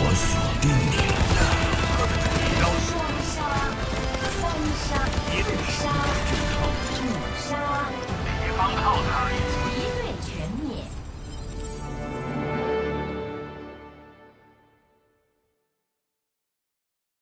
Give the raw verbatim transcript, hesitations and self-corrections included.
我锁定你了。 双杀、三杀、四杀、五杀。 敌方炮塔已